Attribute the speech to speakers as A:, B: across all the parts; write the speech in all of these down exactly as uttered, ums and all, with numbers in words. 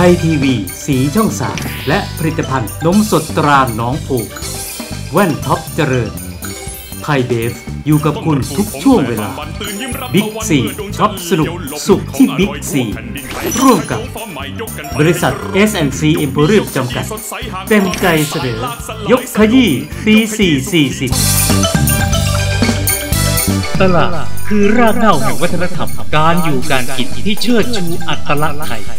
A: ยทีวีสีช่องสามและผลิตภัณฑ์นมสดตราหนองผูกแว่นท็อปเจริญไทยเบฟอยู่กับคุณทุกช่วงเวลาบิ๊กซีช็อปสนุกสุขที่บิ๊กซีร่วมกับบริษัท เอส แอนด์ ซี Emporium จำกัดเต็มใจเสนอยกขยี้ตีสี่สี่สิบตลาดคือรากเหง้าแห่งวัฒนธรรมการอยู่การกินที่เชิดชูอัตลักษณ์ไทย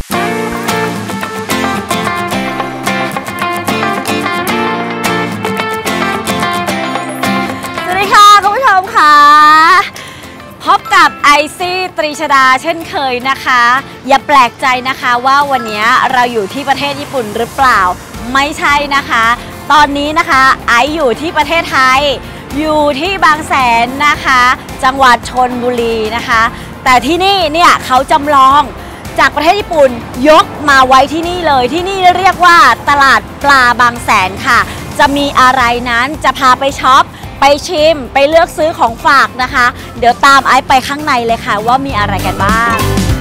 B: พบกับไอซี่ตรีชดาเช่นเคยนะคะอย่าแปลกใจนะคะว่าวันนี้เราอยู่ที่ประเทศญี่ปุ่นหรือเปล่าไม่ใช่นะคะตอนนี้นะคะไออยู่ที่ประเทศไทยอยู่ที่บางแสนนะคะจังหวัดชลบุรีนะคะแต่ที่นี่เนี่ยเขาจำลองจากประเทศญี่ปุ่นยกมาไว้ที่นี่เลยที่นี่เรียกว่าตลาดปลาบางแสนค่ะจะมีอะไรนั้นจะพาไปช็อปไปชิมไปเลือกซื้อของฝากนะคะเดี๋ยวตามไอซ์ไปข้างในเลยค่ะว่ามีอะไรกันบ้าง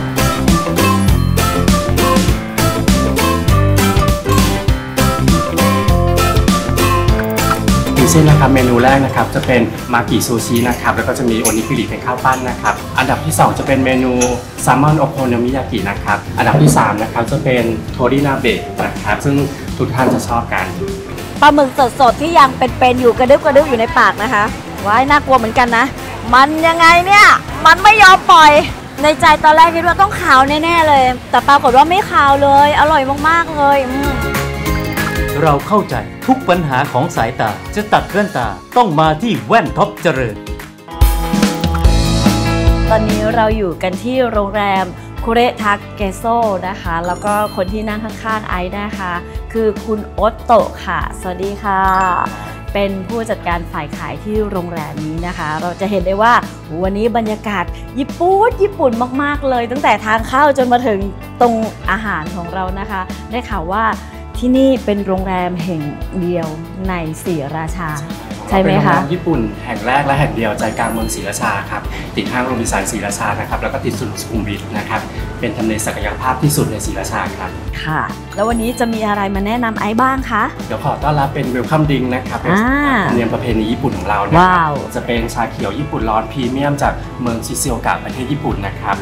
C: เช่นนะครับเมนูแรกนะครับจะเป็นมากิซูชินะครับแล้วก็จะมีโอนิกิริเป็นข้าวปั้นนะครับอันดับที่สองจะเป็นเมนูแซลมอนโอโคโนมิยากินะครับอันดับที่สามนะครับจะเป็นโทรินาเบะนะครับซึ่งทุกท่านจะชอบกัน
B: ปลาหมึกสดๆที่ยังเป็นๆอยู่กระดึบกระดึบอยู่ในปากนะคะว้ายน่ากลัวเหมือนกันนะมันยังไงเนี่ยมันไม่ยอมปล่อยในใจตอนแรกคิดว่าต้องขาวแน่ๆเลยแต่ปรากฏว่าไม่ขาวเลยอร่อยมากๆเลย
A: เราเข้าใจทุกปัญหาของสายตาจะตัดแว่นตาต้องมาที่แว่นท็อปเจริญ
B: ตอนนี้เราอยู่กันที่โรงแรมคุเรทาเกโซนะคะแล้วก็คนที่นั่งข้างๆไอซ์นะคะคือคุณโอตโตะค่ะสวัสดีค่ะเป็นผู้จัดการฝ่ายขายที่โรงแรมนี้นะคะเราจะเห็นได้ว่าวันนี้บรรยากาศญี่ปุ่นญี่ปุ่นมากๆเลยตั้งแต่ทางเข้าจนมาถึงตรงอาหารของเรานะคะได้ข่าวว่าที่นี่เป็นโรงแรมแห่งเดียวในศรีราชาใช่ไหมคะ
C: เป็นโรงแรมญี่ปุ่นแห่งแรกและแห่งเดียวใจกลางเมืองศรีราชาครับติดห้างโรบินสันศรีราชานะครับแล้วก็ติดถนนสุขุมวิทนะครับเป็นทำเลศักยภาพที่สุดในศรีราชาครับ
B: ค่ะแล้ววันนี้จะมีอะไรมาแนะนำไอ้บ้างคะ
C: เดี๋ยวขอต้อนรับเป็นเวลคัมดริงก์นะครับเป็นธรรมเนียมประเพณีญี่ปุ่นของเรานะครับจะเป็นชาเขียวญี่ปุ่นร้อนพรีเมียมจากเมืองชิซูโอกะประเทศญี่ปุ่นนะครับ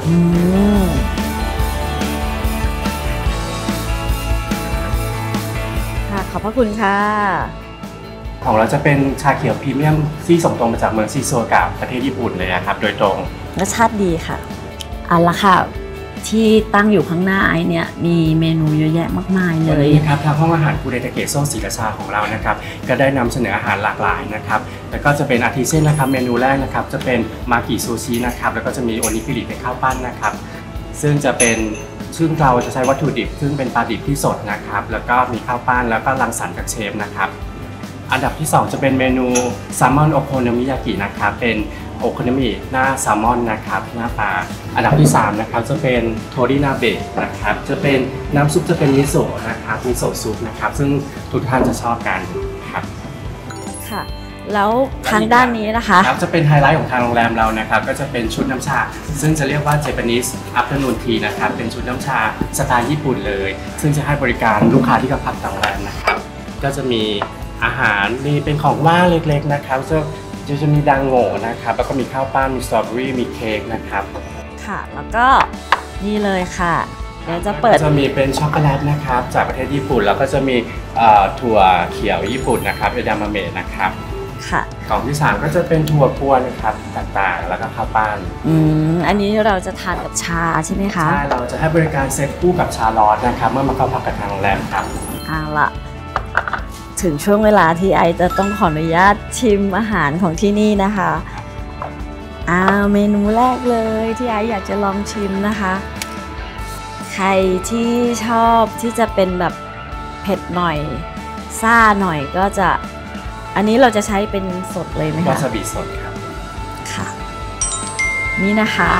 B: ขอบพระคุณค่ะ
C: ของเราจะเป็นชาเขียวพรีเมียมที่ส่งตรงมาจากเมืองชิซูโอกะประเทศญี่ปุ่นเลยครับโดยตรง
B: รสชาติดีค่ะเอาละค่ะที่ตั้งอยู่ข้างหน้าไอเนี่ยมีเมนูเยอะแยะมากมายเลย
C: วันนี้นะครับทางห้องอาหารคุเรทาเกโซศรีราชาของเรานะครับก็ได้นำเสนออาหารหลากหลายนะครับแล้วก็จะเป็นอาทิเช่นนะครับเมนูแรกนะครับจะเป็นมากิซูชินะครับแล้วก็จะมีโอนิกิริเป็นข้าวปั้นนะครับซึ่งจะเป็นซึ่งเราจะใช้วัตถุดิบซึ่งเป็นปลาดิบที่สดนะครับแล้วก็มีข้าวปั้นแล้วก็รังสรรค์จากเชฟนะครับอันดับที่สองจะเป็นเมนูแซลมอนโอโคโนมิยากินะครับเป็นโอโคโนมิหน้าแซลมอนนะครับหน้าปลาอันดับที่สามนะครับจะเป็นโทรินาเบะนะครับจะเป็นน้ำซุปจะเป็นมิโซะนะครับมิโซะซุปนะครับซึ่งทุกท่านจะชอบกันครับ
B: ค่ะแล้วทางด้านนี้นะคะ
C: ครับจะเป็นไฮไลท์ของทางโรงแรมเรานะครับก็จะเป็นชุดน้ำชาซึ่งจะเรียกว่า Japanese Afternoon Tea นะครับเป็นชุดน้ำชาสไตล์ญี่ปุ่นเลยซึ่งจะให้บริการลูกค้าที่เข้าพักทางโรงแรมนะครับก็จะมีอาหารมีเป็นของว่างเล็กๆนะครับซึ่งจะจะมีดังโง่นะครับแล้วก็มีข้าวปั้นมีสตรอเบอรี่มีเค้กนะครับ
B: ค่ะแล้วก็นี่เลยค่ะเดี๋ยวจะเปิด
C: จะมีเป็นช็อกโกแลตนะครับจากประเทศญี่ปุ่นแล้วก็จะมีถั่วเขียวญี่ปุ่นนะครับเอดามะเมะนะครับ
B: ค่ะ
C: กล่องที่สามก็จะเป็นถั่วกวนนะครับต่างๆแล้วก็ข้าวปั้น
B: อืมอันนี้เราจะทานกับชาใช่ไหมคะ
C: ใช่เราจะให้บริการเซตคู่กับชาร้อนนะครับเมื่อมาเข้าพักกับทางโรงแรมครับ
B: เอาละถึงช่วงเวลาที่ไอจะต้องขออนุญาตชิมอาหารของที่นี่นะคะอ้าวเมนูแรกเลยที่ไออยากจะลองชิมนะคะใครที่ชอบที่จะเป็นแบบเผ็ดหน่อยซ่าหน่อยก็จะอันนี้เราจะใช้เป็นสดเลยไหมคะ
C: วาซาบิสดครับ
B: ค่ะนี่นะคะ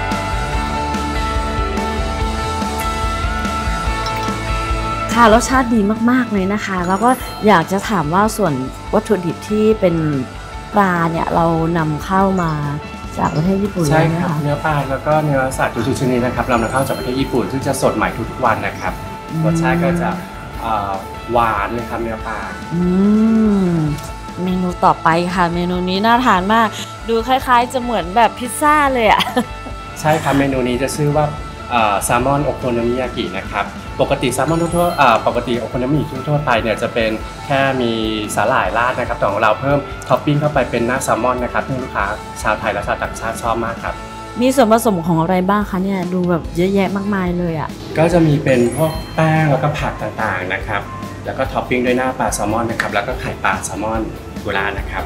B: ค่ะรสชาติดีมากๆเลยนะคะแล้วก็อยากจะถามว่าส่วนวัตถุดิบที่เป็นปลาเนี่ยเรานำเข้ามาจากประเทศญี่ปุ่น
C: ใช่ครับเนื้อปลาแล้วก็เนื้อสัตว์ทุกชนิดนะครับเรานำเข้าจากประเทศญี่ปุ่นซึ่งจะสดใหม่ทุกๆวันนะครับ
B: อ
C: รสชาติก็จะหวานเลยครับเนื้อปลา
B: อืมเมนูต่อไปค่ะเมนูนี้น่าทานมากดูคล้ายๆจะเหมือนแบบพิซซ่าเลยอ่ะ
C: ใช่ครับเมนูนี้จะชื่อว่าแซลมอนโอโคโนมิยากินะครับปกติแซลมอนทั่วๆปกติโอโคโนมิทั่วๆไปเนี่ยจะเป็นแค่มีสาหร่ายราดนะครับแต่ของเราเพิ่มท็อปปิ้งเข้าไปเป็นหน้าแซลมอนนะครับที่ลูกค้าชาวไทยและชาวต่างชาติชอบมากครับ
B: มีส่วนผสมของอะไรบ้างคะเนี่ยดูแบบเยอะแยะมากมายเลยอ่ะ
C: ก็จะมีเป็นพวกแป้งแล้วก็ผักต่างๆนะครับแล้วก็ท็อปปิ้งด้วยหน้าปลาแซลมอนนะครับแล้วก็ไข่ปลาแซลมอนกุลานะครับ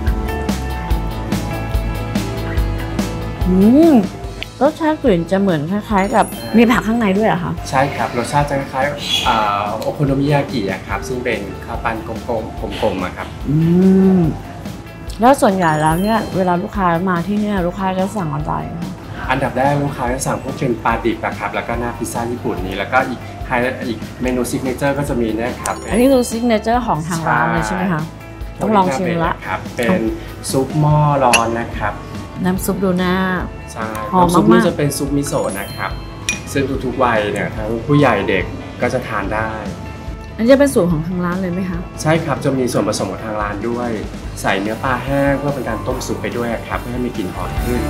B: อืมรสชาติกลิ่นจะเหมือนคล้ายๆกับมีผักข้างในด้วยเหรอคะ
C: ใช่ครับรสชาติจะคล้ายๆโอโคโนมิยากิครับซึ่งเป็นข้าวปั้นกลมๆกลมๆครับ
B: อืมแล้วส่วนใหญ่แล้วเนี่ยเวลาลูกค้ามาที่เนี่ยลูกค้าจะสั่งอะไร
C: อันดับแรกลูกค้าจะสั่งพวกเป็นปลาดิบนะครับแล้วก็หน้าพิซซ่าญี่ปุ่นนี้แล้วก็อีกไฮไลท์อีกเมนูซิกเนเจอร์ก็จะมีนะครับ
B: อันนี้คือซิกเนเจอร์ของทางร้านเลยใช่ไหมคะต้องลองชิมละ
C: ครับเป็นซุปหม้อร้อนนะครับ
B: น้ำซุปดูน่า
C: ใช่น้ำซุปนี้จะเป็นซุปมิโซะนะครับซึ่งทุกๆวัยเนี่ยทั้งผู้ใหญ่เด็กก็จะทานได้
B: อันนี้จะเป็นสูตรของทางร้านเลยไหมคะ
C: ใช่ครับจะมีส่วนผสมของทางร้านด้วยใส่เนื้อปลาแห้งเพื่อเป็นการต้มซุปไปด้วยครับเพื่อให้มีกลิ่นหอมขึ้น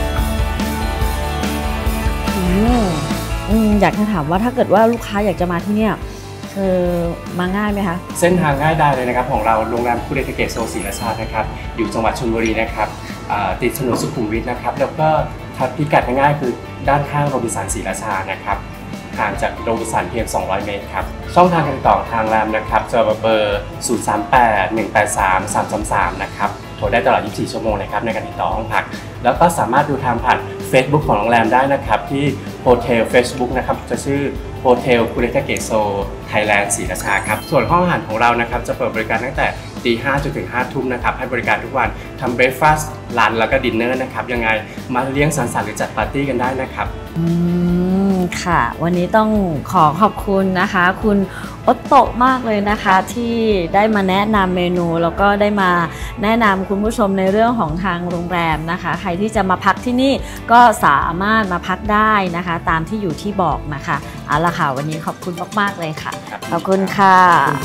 B: อืมอืมอยากจะถามว่าถ้าเกิดว่าลูกค้าอยากจะมาที่เนี่ยคือมาง่ายไหมคะ
C: เส้นทางง่ายได้เลยนะครับของเราโรงแรมคูเรทเกะโซศรีราชานะครับอยู่จังหวัดชลบุรีนะครับติดถนนสุขุมวิทนะครับแล้วก็พิกัดง่ายๆคือด้านข้างโรบินสันศรีราชานะครับห่างจากโรบินสันเพียงสองร้อยเมตรครับช่องทางการติดต่อทางแรมนะครับจะเบอร์ศูนย์ สาม แปด หนึ่ง แปด สาม สาม สาม สามนะครับโทรได้ตลอดยี่สิบสี่ชั่วโมงนะครับในการติดต่อห้องพักแล้วก็สามารถดูทางผ่าน Facebook ของโรงแรมได้นะครับที่โฮเทล Facebook นะครับจะชื่อโฮเทลคูเรทเกะโซไทยแลนด์ศรีราชาครับส่วนห้องอาหารของเรานะครับจะเปิดบริการตั้งแต่ตีห้าจนถึงห้าทุ่มนะครับให้บริการทุกวันทำเบรคฟาสต์ลันช์แล้วก็ดินเนอร์นะครับยังไงมาเลี้ยงสังสรรค์หรือจัดปาร์ตี้กันได้นะครับ
B: อืมค่ะวันนี้ต้องขอขอบคุณนะคะคุณโอตโตะมากเลยนะคะที่ได้มาแนะนำเมนูแล้วก็ได้มาแนะนำคุณผู้ชมในเรื่องของทางโรงแรมนะคะใครที่จะมาพักที่นี่ก็สามารถมาพักได้นะคะตามที่อยู่ที่บอกนะคะเอาล่ะค่ะวันนี้ขอบคุณมากๆเลยค่ะขอบคุณค่ะ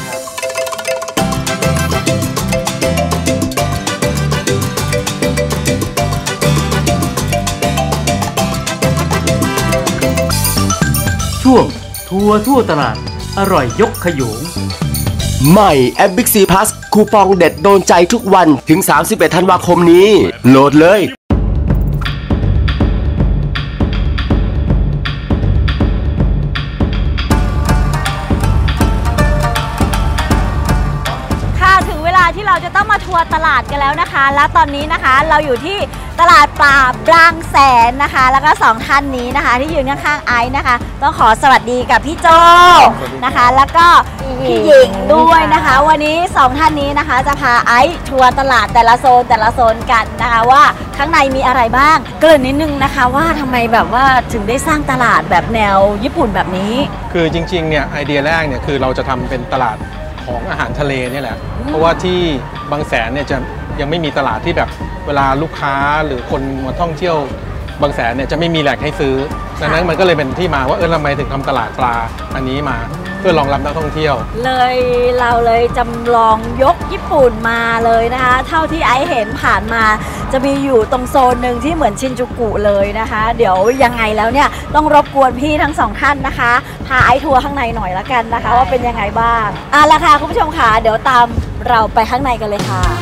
A: ช่วงทัวร์ทั่วตลาดอร่อยยกขยง
D: ใหม่แอป Big ซี Plus คูปองเด็ดโดนใจทุกวันถึงสามสิบเอ็ดธันวาคมนี้โหลดเลย
B: ที่เราจะต้องมาทัวร์ตลาดกันแล้วนะคะแล้วตอนนี้นะคะเราอยู่ที่ตลาดปลาบางแสนนะคะแล้วก็สองท่านนี้นะคะที่ยืนข้างๆไอซ์นะคะต้องขอสวัสดีกับพี่โจนะคะแล้วก็พี่หญิงด้วยนะคะวันนี้สองท่านนี้นะคะจะพาไอซ์ทัวร์ตลาดแต่ละโซนแต่ละโซนกันนะคะว่าข้างในมีอะไรบ้างเกริ่นนิดนึงนะคะว่าทำไมแบบว่าถึงได้สร้างตลาดแบบแนวญี่ปุ่นแบบนี้
E: คือจริงๆเนี่ยไอเดียแรกเนี่ยคือเราจะทำเป็นตลาดของอาหารทะเลนี่แหละเพราะว่าที่บางแสนเนี่ยจะยังไม่มีตลาดที่แบบเวลาลูกค้าหรือคนมาท่องเที่ยวบางแสนเนี่ยจะไม่มีแหล่งให้ซื้อดังนั้นมันก็เลยเป็นที่มาว่าเออทำไมถึงทำตลาดปลาอันนี้มาเพื่อรองรับนักท่องเที่ยว
B: เลยเราเลยจำลองยกญี่ปุ่นมาเลยนะคะเท่าที่ไอเห็นผ่านมาจะมีอยู่ตรงโซนหนึ่งที่เหมือนชินจูกุเลยนะคะเดี๋ยวยังไงแล้วเนี่ยต้องรบกวนพี่ทั้งสองท่านนะคะพาไอทัวร์ข้างในหน่อยละกันนะคะว่าเป็นยังไงบ้างอ่ะละค่ะคุณผู้ชมค่ะเดี๋ยวตามเราไปข้างในกันเลยค่ะ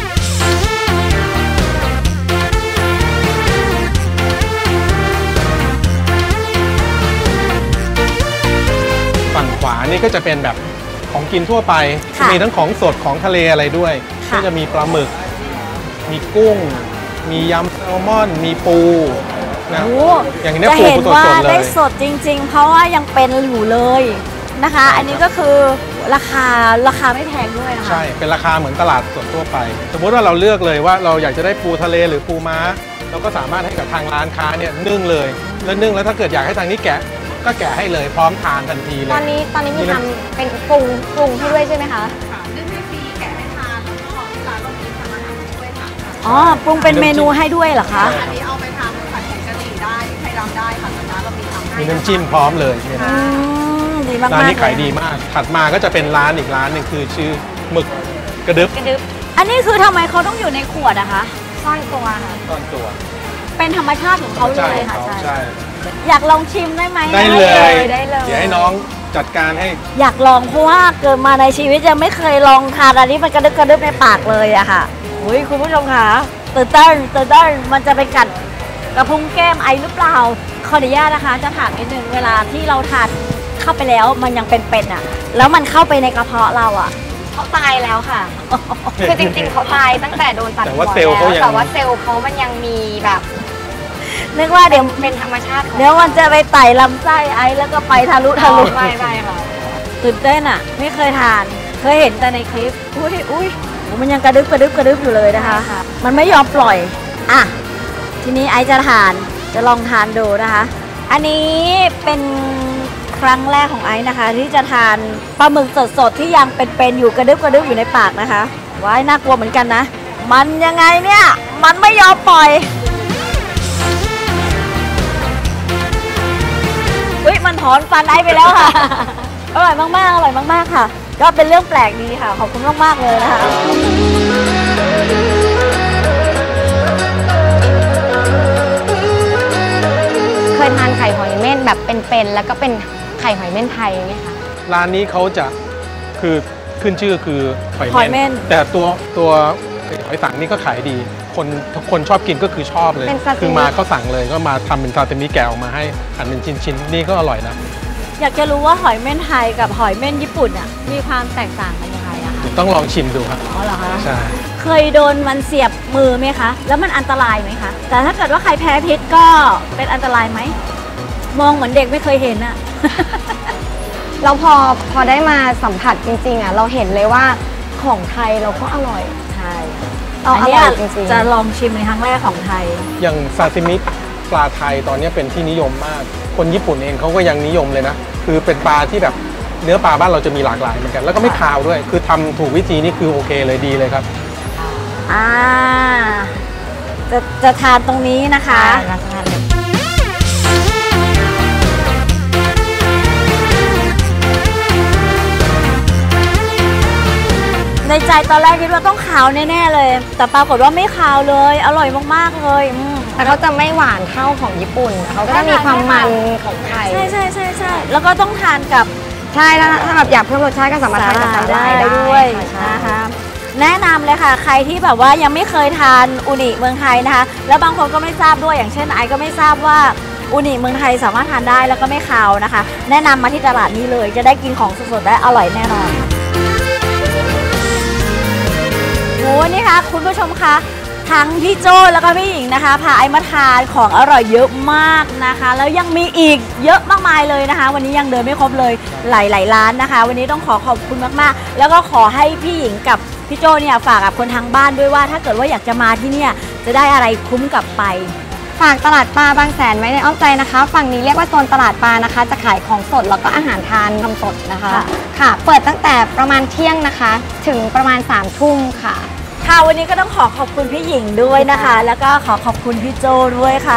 E: ฝั่งขวานี่ก็จะเป็นแบบของกินทั่วไปมีทั้งของสดของทะเลอะไรด้วยก็จะมีปลาหมึกมีกุ้งมียำแซลมอนมีปูนะอย่างนี้ปูสดๆเลย
B: ได้สดจริงๆเพราะว่ายังเป็นอยู่เลยนะคะอันนี้ก็คือราคาราคาไม่แพงด้วยนะคะ
E: ใช่เป็นราคาเหมือนตลาดสดทั่วไปสมมติว่าเราเลือกเลยว่าเราอยากจะได้ปูทะเลหรือปูม้าเราก็สามารถให้กับทางร้านค้าเนี่ยนึ่งเลยแล้วนึ่งแล้วถ้าเกิดอยากให้ทางนี้แกะก็แกะให้เลยพร้อมทานทันทีเลย
F: ตอนนี้ตอนนี้มีทำเป็นปรุงปรุงให้ด้วยใช่ไหมคะ
B: นึ่งให้ฟรีแกะให้ทานแล้วก็ที่ร้านเรามีทำอาหารด้วยค่ะอ๋อปรุงเป็นเมนูให้ด้วยเหรอคะ
F: อันนี้เอาไปทำผัดผงกะหรี่ได้ไข่ดำได้ค่ะร้านเรามีทำให้
E: มีน้ำจิ้มพร้อมเลย
B: อืมดีดีมากๆ
E: ร้านนี้ขาย
B: เล
E: ดีมาก ถัดมาก็จะเป็นร้านอีกร้านหนึ่งคือชื่อหมึกกระดึบ
F: กระดึบ
B: อันนี้คือทำไมเขาต้องอยู่ในขวดอะคะ
F: ซ่อนตัวค่ะ
E: ต้นตัว
B: เป็นธรรมชาติของเขาเลยค่ะ
E: ใช่
B: ใช่
E: ใช่
B: อยากลองชิมได้ไหม
E: ได้เลย
F: ได้เลย
E: เดี๋ยวให้น้องจัดการให้
B: อยากลองเพราะว่าเกิดมาในชีวิตยังไม่เคยลองทานอันนี้มันกระดึบกระดึบในปากเลยอะค่ะอุ้ยคุณผู้ชมค่ะตื่นเต้นตื่นเต้นมันจะไปกัดกระพุ้งแก้มไอหรือเปล่าขออนุญาตนะคะจะถามนิดนึงเวลาที่เราทานเข้าไปแล้วมันยังเป็นๆอะแล้วมันเข้าไปในกระเพาะเราอะ
F: เขาตายแล้วค่ะ คือจริงๆเขาตายตั้งแต่โดนตัด
E: แต่
F: หัว
E: ว่าเซลล์เขายัง
F: แต่ว่าเซลล์เขามันยังมีแบบ
B: นึกว่าเดี๋ยว
F: เป็นธรรมชาติของ
B: เดี๋ยวมันจะไปไต่ลำไส้ไอแล้วก็ไปทะลุทะลุ
F: ไม่ไม่ค่ะ
B: ตื่นเต้นอะไม่เคยทาน เคยเห็นแต่ในคลิป อุ้ยอุ้ยโหมันยังกระดึบกระดึบกระดึบอยู่เลยนะคะ มันไม่ยอมปล่อย อ่ะ ทีนี้ไอจะทาน จะลองทานดูนะคะ อันนี้เป็นครั้งแรกของไอซ์นะคะ ที่จะทานปลาหมึกสดๆที่ยังเป็นๆอยู่กระดึบกระดึบอยู่ในปากนะคะว้ายน่ากลัวเหมือนกันนะ มันยังไงเนี่ย มันไม่ยอมปล่อยเฮ้ยมันถอนฟันไอซ์ไปแล้วค่ะ อร่อยมากๆอร่อยมากๆค่ะ ก็เป็นเรื่องแปลกดีค่ะ ขอบคุณมากๆเลยนะคะ
F: เคยทานไข่หอยเม่นแบบเป็นๆแล้วก็เป็นไข่หอยเม่นไทยไหมคะ
E: ร้านนี้เขาจะคือขึ้นชื่อคือหอย
B: หอยเม่
E: เม่
B: น
E: นแต่ตัวตัวหอยสังนี่ก็ขายดี คนคนชอบกินก็คือชอบเลย
F: เป็นซาซิมิ
E: คือมาเขาสั่งเลยก็มาทำเป็นซาซิมิแกะออกมาให้หั่นเป็นชิ้นๆนี่ก็อร่อยนะ
B: อยากจะรู้ว่าหอยเม่นไทยกับหอยเม่นญี่ปุ่นอ่ะมีความแตกต่างกันยังไงอะคะ
E: ต้องลองชิมดูครับ
B: อ๋อเหรอคะ
E: ใช่
B: เคยโดนมันเสียบมือไหมคะ แล้วมันอันตรายไหมคะ แต่ถ้าเกิดว่าใครแพ้พิษก็เป็นอันตรายไหม มองเหมือนเด็กไม่เคยเห็นอะ
F: เราพอพอได้มาสัมผัสจริงๆอ่ะเราเห็นเลยว่าของไทยเราก็อร่อย
B: ใช่
F: เอา
B: อัน
F: อ
B: นี้
F: ร่อยจริงๆ
B: จะลองชิมในครั้งแรกของไทย
E: อย่างซาซิมิปลาไทยตอนนี้เป็นที่นิยมมาก คนญี่ปุ่นเองเขาก็ยังนิยมเลยนะ คือเป็นปลาที่แบบเนื้อปลาบ้านเราจะมีหลากหลายเหมือนกัน แล้วก็ไม่คาวด้วย คือทำถูกวิธีนี่คือโอเคเลยดีเลยครับ
B: อ่า จะจะทานตรงนี้นะคะ ในใจตอนแรกคิดว่าต้องขาวแน่ๆเลย แต่ปรากฏว่าไม่ขาวเลย อร่อยมากๆเลยอืม
F: แต่เขาจะไม่หวานเท่าของญี่ปุ่นเขาก็จะมีความมันของไทย
B: ใช่ใช่ใช่ใช่แล้วก็ต้องทานกับ
F: ใช่แล้วถ้าแบบอยากเพิ่มรสชาติก็สามารถทานกับสาหร่ายได้
B: ด้วย
F: ค่ะ
B: นะคะแนะนำเลยค่ะ ใครที่แบบว่ายังไม่เคยทานอูนิเมืองไทยนะคะ แล้วบางคนก็ไม่ทราบด้วยอย่างเช่นไอก็ไม่ทราบว่าอูนิเมืองไทยสามารถทานได้แล้วก็ไม่คาวนะคะ แนะนำมาที่ตลาดนี้เลย จะได้กินของสดๆและอร่อยแน่นอนโอ้นี่ค่ะคุณผู้ชมคะทั้งพี่โจแล้วก็พี่หญิงนะคะพาไอมาทานของอร่อยเยอะมากนะคะ แล้วยังมีอีกเยอะมากมายเลยนะคะ วันนี้ยังเดินไม่ครบเลยหลายๆร้านนะคะ วันนี้ต้องขอขอบคุณมากๆแล้วก็ขอให้พี่หญิงกับพี่โจเนี่ยฝากกับคนทางบ้านด้วยว่า ถ้าเกิดว่าอยากจะมาที่เนี่ยจะได้อะไรคุ้มกลับไป
F: ฝากตลาดปลาบางแสนไว้ในอ้อมใจนะคะ ฝั่งนี้เรียกว่าโซนตลาดปลานะคะ จะขายของสดแล้วก็อาหารทานทำสดนะคะ
B: ค่ะ
F: ค่ะ เปิดตั้งแต่ประมาณเที่ยงนะคะ ถึงประมาณสามทุ่มค่ะ
B: ค่ะวันนี้ก็ต้องขอขอบคุณพี่หญิงด้วยนะคะ แล้วก็ขอขอบคุณพี่โจด้วยค่ะ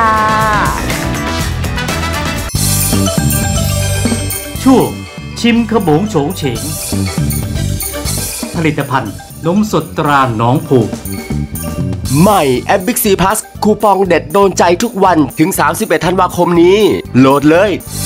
A: ช่วงชิมขโมงโฉงเฉง ผลิตภัณฑ์นมสดตราหนองผูก
D: ใหม่แอป Big C Plus คูปองเด็ดโดนใจทุกวันถึง สามสิบเอ็ด ธันวาคมนี้ โหลดเลย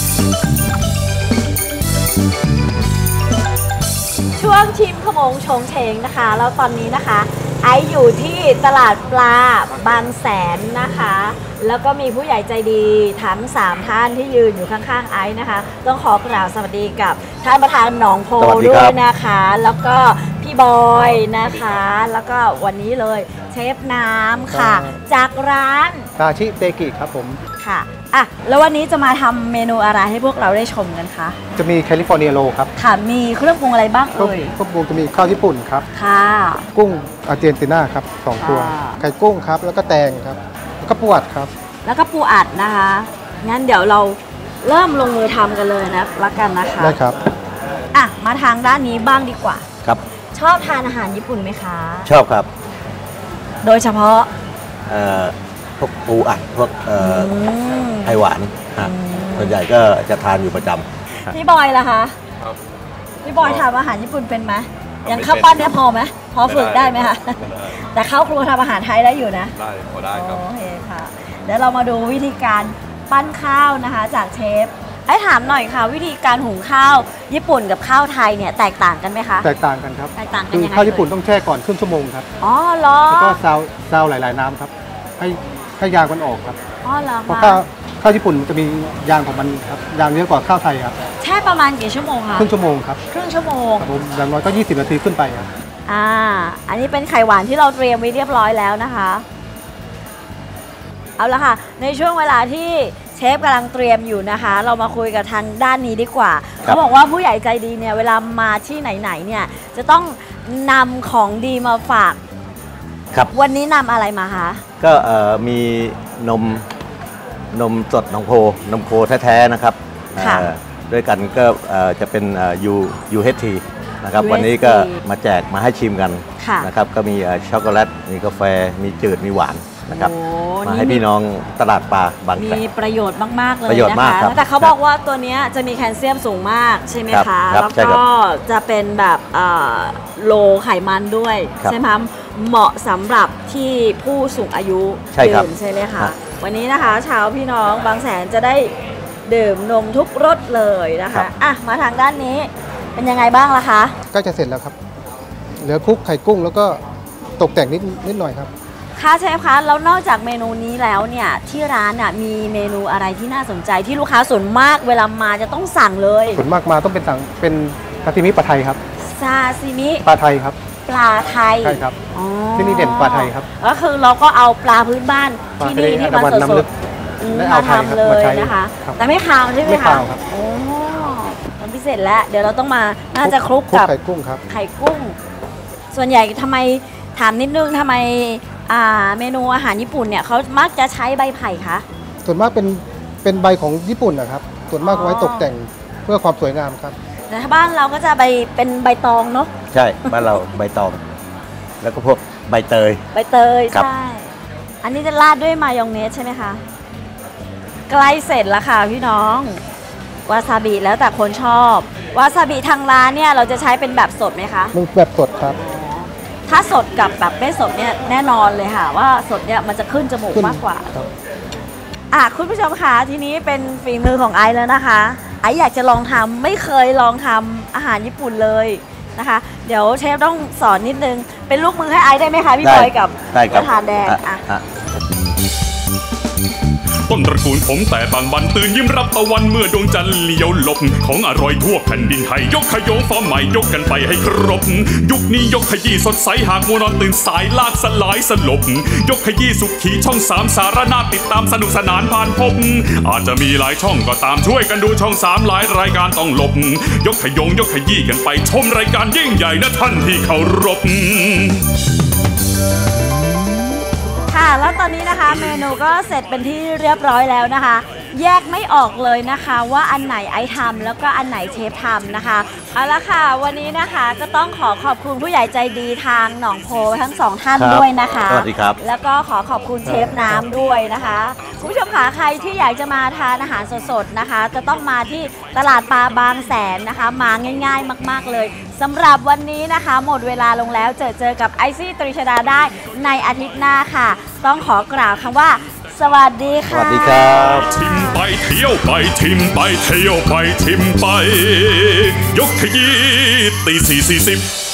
B: ช่วงชิมขโมงโฉงเฉงนะคะแล้วตอนนี้นะคะไอซ์อยู่ที่ตลาดปลาบางแสนนะคะ แล้วก็มีผู้ใหญ่ใจดีทั้งสามท่านที่ยืนอยู่ข้างๆไอซ์นะคะต้องขอกล่าวสวัสดีกับท่านประธานหนองโพ
G: สวัสดี
B: ด้
G: ครั
B: วย
G: บ
B: นะคะแล้วก็พี่บอยนะคะ แล้วก็วันนี้เลยเชฟน้ำค่ะ จากร้าน
H: ทาชิเตกิครับผม
B: ค่ะอ่ะแล้ววันนี้จะมาทำเมนูอะไรให้พวกเราได้ชมกันคะ
H: จะมีแคลิฟอร์เนียโรครับ
B: ค่ะมีเครื่องปรุงอะไรบ้าง
H: ก็
B: เอ่ย
H: ก็ปรุงจะมีข้าวญี่ปุ่นครับ
B: ค่ะ
H: กุ้งอาร์เจนตินาครับสองตัว
B: ค่ะ
H: ไข่กุ้งครับ แล้วก็แตงครับ แล้วก็ปวดครับ
B: แล้วก็ปูอัดนะคะ งั้นเดี๋ยวเราเริ่มลงมือทำกันเลยนะละกันนะคะ
H: ได้ครับ
B: อ่ะ มาทางด้านนี้บ้างดีกว่า
G: ครับ
B: ชอบทานอาหารญี่ปุ่นไหมคะ
G: ชอบครับ
B: โดยเฉพาะ
G: เอ่อพวกปูอัดพวกเอ่อ
B: อืม
G: ไอหวานฮะส่วนใหญ่ก็จะทานอยู่ประจ
B: พี่บอยล่ะคะพี่บอยทำอาหารญี่ปุ่นเป็นไหมยังข้าวปั้นเนี่ยพอไหมพอฝึกได้ไหมคะแต่เข้าครัวทำอาหารไทยได้อยู่นะ
I: ได้พอได้ครับ
B: โอเคค่ะเดี๋ยวเรามาดูวิธีการปั้นข้าวนะคะจากเชฟไอ้ถามหน่อยค่ะวิธีการหุงข้าวญี่ปุ่นกับข้าวไทยเนี่ยแตกต่างกันไหมคะ
H: แตกต่างกันครับ
B: แตกต่างกัน
H: คือ
B: ยังไง
H: ข้าวญี่ปุ่นต้องแช่ก่อนครึ่งชั่วโมงครับ
B: อ๋อเหรอ
H: แล้วก็ซาวซาวหลายๆน้ำครับให้ให้ยางมันออกครับ
B: อ๋อเหรอ
H: เพราะข้าวข้าวญี่ปุ่นจะมียางของมันครับยางเยอะกว่าข้าวไทยครับ
B: แช่ประมาณกี่ชั่วโมงคะ
H: ครึ่งชั่วโมงครับ
B: ครึ่งชั่วโมง
H: ครับผมอย่างน้อยก็ยี่สิบนาทีขึ้นไปครับ
B: อ่าอันนี้เป็นไข่หวานที่เราเตรียมไว้เรียบร้อยแล้วนะคะเอาละค่ะในช่วงเวลาที่เชฟกำลังเตรียมอยู่นะคะเรามาคุยกับทางด้านนี้ดีกว่าเขาบอกว่าผู้ใหญ่ใจดีเนี่ยเวลามาที่ไหนๆเนี่ยจะต้องนำของดีมาฝาก
G: ครับ
B: วันนี้นำอะไรมาคะ
G: ก็มีนมนมสดหนองโพนมโคแท้ๆนะครับด้วยกันก็จะเป็นยูยูเฮทีนะครับวันนี้ก็มาแจกมาให้ชิมกันนะครับก็มีช็อกโกแลตมีกาแฟมีจืดมีหวานนะครับมาให้พี่น้องตลาดปลาบางแสน
B: มีประโยชน์มากๆเลย
G: ประโยชน์มาก
B: นะคะแต่เขาบอกว่าตัวนี้จะมีแคลเซียมสูงมากใช่ไหมคะแล้วก็จะเป็นแบบโลไขมันด้วยใช่ไหมคะเหมาะสำหรับที่ผู้สูงอายุดื่มใช่ไหมคะวันนี้นะคะชาวพี่น้องบางแสนจะได้ดื่มนมทุกรสเลยนะคะอ่ะมาทางด้านนี้เป็นยังไงบ้างล่ะคะ
H: ก็จะเสร็จแล้วครับเหลือคลุกไข่กุ้งแล้วก็ตกแต่งนิดนิดหน่อยครับ
B: ค่ะเชฟคะแล้วนอกจากเมนูนี้แล้วเนี่ยที่ร้านน่ะมีเมนูอะไรที่น่าสนใจที่ลูกค้าส่วนมากเวลามาจะต้องสั่งเลย
H: ส่วนมากมาต้องเป็นสั่งเป็นซาซิมิปลาไทยครับ
B: ซาซิมิ
H: ปลาไทยครับ
B: ปลาไทย
H: ใช่ครับที่นี่เด่นปลาไทยครับ
B: ก็คือเราก็เอาปลาพื้นบ้านที่นี่ที่มาสดๆมาทำเลยนะคะแต่ไม่คาวใช่ไหมคะ
H: ไม่คาวครับ
B: โอ้มันพิเศษแล้วเดี๋ยวเราต้องมาน่าจะคลุกกับ
H: ไข่กุ้งครับ
B: ไข่กุ้งส่วนใหญ่ทำไมถามนิดนึงทำไมเมนูอาหารญี่ปุ่นเนี่ยเขามักจะใช้ใบไผ่คะ
H: ส่วนมากเป็นเป็นใบของญี่ปุ่นนะครับส่วนมากไว้ตกแต่งเพื่อความสวยงามครับ
B: แต่ถ้าบ้านเราก็จะใบเป็นใบตองเนาะ
G: ใช่บ้านเราใบตองแล้วก็พวกใบเตย
B: ใบเตยใช่อันนี้จะราดด้วยมายองเนสใช่ไหมคะใกล้เสร็จแล้วค่ะพี่น้องวาซาบิแล้วแต่คนชอบวาซาบิทางร้านเนี่ยเราจะใช้เป็นแบบสดไหมคะ
H: มันแบบสดครับ
B: ถ้าสดกับแบบไม่สดเนี่ยแน่นอนเลยค่ะว่าสดเนี่ยมันจะขึ้นจมูกมากกว่าอ่ะคุณผู้ชมคะทีนี้เป็นฝีมือของไอซ์แล้วนะคะไอซ์อยากจะลองทำไม่เคยลองทำอาหารญี่ปุ่นเลยนะคะเดี๋ยวเชฟต้องสอนนิดนึงเป็นลูกมือให้ไอซ์ได้ไหมคะพี่บอยกับกระถานแดงอ่ะ
J: ต้นตระกูลผมแต่บางบันตื่นยิ้มรับตะวันเมื่อดวงจันทร์เลี้ยวหลบของอร่อยทั่วแผ่นดินไทยยกขยงฟอร์มใหม่ยกกันไปให้ครบยุคนี้ยกขยี้สดใสหากมัวนอนตื่นสายลากสลายสลบยกขยี้สุขีช่องสามสารนาติดตามสนุกสนานผ่านพบอาจจะมีหลายช่องก็ตามช่วยกันดูช่องสามหลายรายการต้องหลบยกขยงยกขยี้กันไปชมรายการยิ่งใหญ่นะท่านที่เคารพ
B: ค่ะแล้วตอนนี้นะคะเมนูก็เสร็จเป็นที่เรียบร้อยแล้วนะคะแยกไม่ออกเลยนะคะว่าอันไหนไอทำแล้วก็อันไหนเชฟทำนะคะเอาละค่ะวันนี้นะคะก็ต้องขอขอบคุณผู้ใหญ่ใจดีทางหนองโพทั้งสองท่านด้วยนะคะ
G: สวัสดีครับ
B: แล้วก็ขอขอบคุณเชฟน้ำด้วยนะคะคุณผู้ชมคะใครที่อยากจะมาทานอาหารสดๆนะคะจะต้องมาที่ตลาดปลาบางแสนนะคะมาง่ายๆมากๆเลยสำหรับวันนี้นะคะหมดเวลาลงแล้วเจอเจอกับไอซี่ตรีชดาได้ในอาทิตย์หน้าค่ะต้องขอกล่าวคำว่าสวัสดีค่ะ
G: สวัสดีครับ
J: ชิมไปเที่ยวไปชิมไปเที่ยวไปชิมไปยกขยี้ตีสี่สี่สิบ